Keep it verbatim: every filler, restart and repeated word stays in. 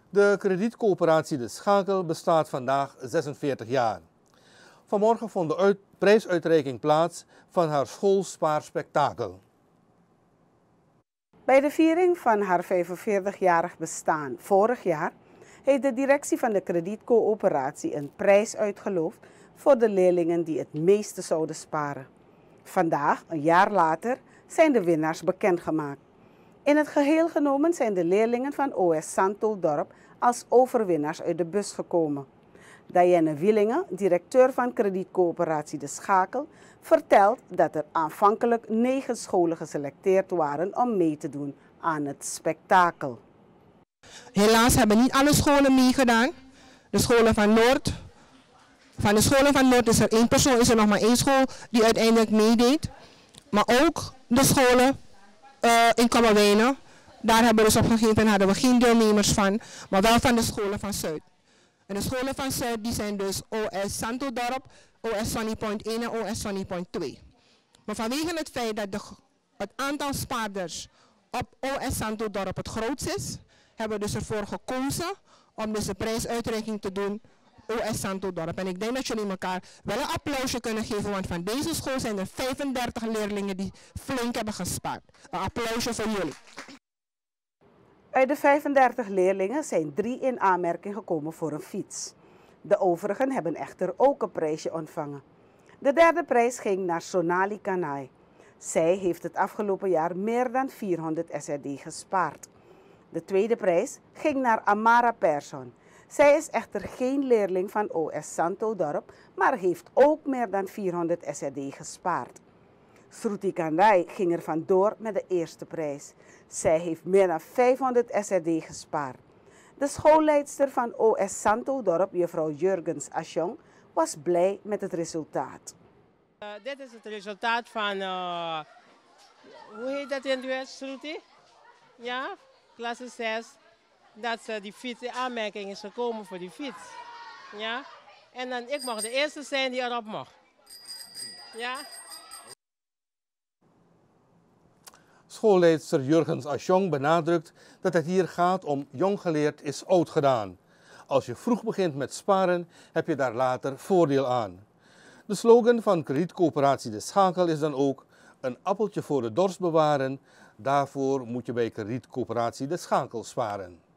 De kredietcoöperatie De Schakel bestaat vandaag zesenveertig jaar. Vanmorgen vond de uit prijsuitreiking plaats van haar schoolspaarspektakel. Bij de viering van haar vijfenveertigjarig bestaan vorig jaar heeft de directie van de kredietcoöperatie een prijs uitgeloofd voor de leerlingen die het meeste zouden sparen. Vandaag, een jaar later, zijn de winnaars bekendgemaakt. In het geheel genomen zijn de leerlingen van O S Santo-dorp als overwinnaars uit de bus gekomen. Diane Wielingen, directeur van kredietcoöperatie De Schakel, vertelt dat er aanvankelijk negen scholen geselecteerd waren om mee te doen aan het spektakel. Helaas hebben niet alle scholen meegedaan. De scholen van Noord. Van de scholen van Noord is er één persoon, is er nog maar één school die uiteindelijk meedeed. Maar ook de scholen uh, in Kommerwijnen. Daar hebben we dus op een gegeven moment hadden we geen deelnemers van, maar wel van de scholen van Zuid. En de scholen van Zuid die zijn dus O S Santo-dorp, O S Sunny Point één en O S Sunny Point twee. Maar vanwege het feit dat de, het aantal spaarders op O S Santo-dorp het grootst is, hebben we dus ervoor gekozen om dus de prijsuitreiking te doen O S Santo-dorp. En ik denk dat jullie elkaar wel een applausje kunnen geven, want van deze school zijn er vijfendertig leerlingen die flink hebben gespaard. Een applausje voor jullie. Uit de vijfendertig leerlingen zijn drie in aanmerking gekomen voor een fiets. De overigen hebben echter ook een prijsje ontvangen. De derde prijs ging naar Sonali Kanai. Zij heeft het afgelopen jaar meer dan vierhonderd S R D gespaard. De tweede prijs ging naar Amara Persson. Zij is echter geen leerling van O S Santo-dorp, maar heeft ook meer dan vierhonderd S R D gespaard. Shruti Kanai ging er vandoor met de eerste prijs. Zij heeft meer dan vijfhonderd S R D gespaard. De schoolleidster van O S Santo-dorp, juffrouw Jurgens Ashong, was blij met het resultaat. Uh, dit is het resultaat van, uh, hoe heet dat in het Shruti? Ja, klasse zes. Dat ze die fiets in aanmerking is gekomen voor die fiets. Ja, en dan ik mocht de eerste zijn die erop mocht. Ja. Schoolleidster Jurgens Ashong benadrukt dat het hier gaat om jong geleerd is oud gedaan. Als je vroeg begint met sparen, heb je daar later voordeel aan. De slogan van kredietcoöperatie De Schakel is dan ook een appeltje voor de dorst bewaren. Daarvoor moet je bij kredietcoöperatie De Schakel sparen.